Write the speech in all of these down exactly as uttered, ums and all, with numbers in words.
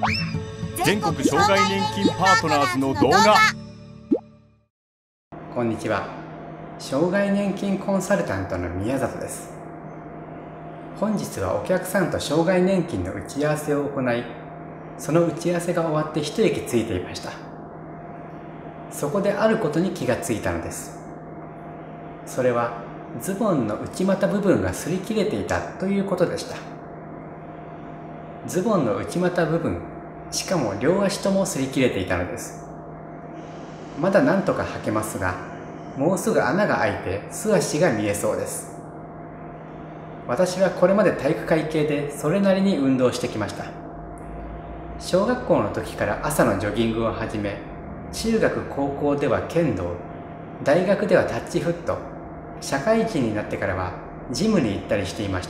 全国障害年金パートナーズの動画。 こんにちは。障害年金コンサルタントの宮里です。本日はお客さんと障害年金の打ち合わせを行い、その打ち合わせが終わって一息ついていました。そこであることに気がついたのです。それはズボンの内股部分が擦り切れていたということでした。ズボンの内股部分、しかも両足とも擦り切れていたのです。まだなんとか履けますが、もうすぐ穴が開いて素足が見えそうです。私はこれまで体育会系でそれなりに運動してきました。小学校の時から朝のジョギングを始め、中学高校では剣道、大学ではタッチフット、社会人になってからはジムに行ったりしていました。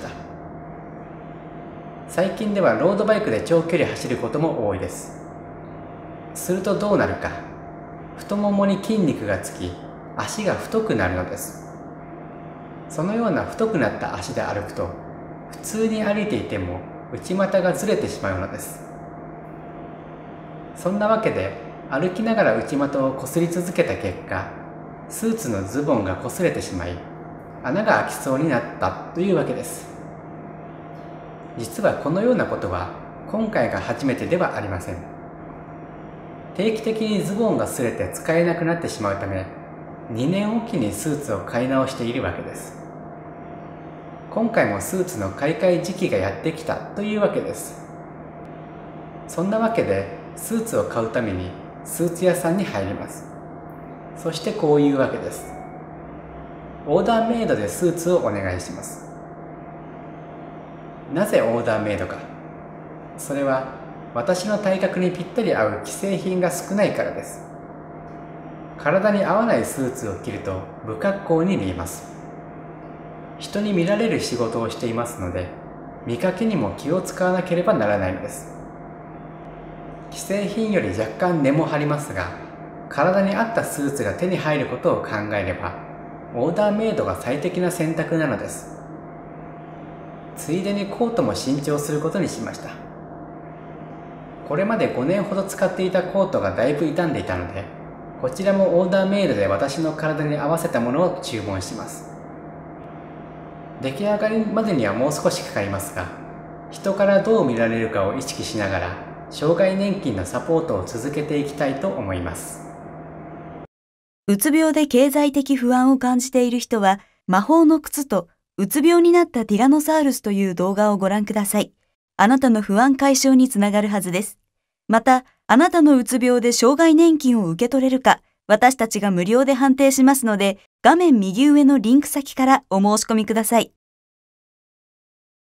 最近ではロードバイクで長距離走ることも多いです。するとどうなるか、太ももに筋肉がつき、足が太くなるのです。そのような太くなった足で歩くと、普通に歩いていても内股がずれてしまうのです。そんなわけで、歩きながら内股をこすり続けた結果、スーツのズボンが擦れてしまい、穴が開きそうになったというわけです。実はこのようなことは今回が初めてではありません。定期的にズボンが擦れて使えなくなってしまうため、にねんおきにスーツを買い直しているわけです。今回もスーツの買い替え時期がやってきたというわけです。そんなわけでスーツを買うためにスーツ屋さんに入ります。そしてこういうわけです。オーダーメイドでスーツをお願いします。なぜオーダーメイドか。それは私の体格にぴったり合う既製品が少ないからです。体に合わないスーツを着ると不格好に見えます。人に見られる仕事をしていますので、見かけにも気を使わなければならないのです。既製品より若干値も張りますが、体に合ったスーツが手に入ることを考えれば、オーダーメイドが最適な選択なのです。ついでにコートも新調することにしました。これまでごねんほど使っていたコートがだいぶ傷んでいたので、こちらもオーダーメイドで私の体に合わせたものを注文します。出来上がりまでにはもう少しかかりますが、人からどう見られるかを意識しながら、障害年金のサポートを続けていきたいと思います。 うつ病で経済的不安を感じている人は、魔法の靴とうつ病になったティラノサウルスという動画をご覧ください。あなたの不安解消につながるはずです。また、あなたのうつ病で障害年金を受け取れるか、私たちが無料で判定しますので、画面右上のリンク先からお申し込みください。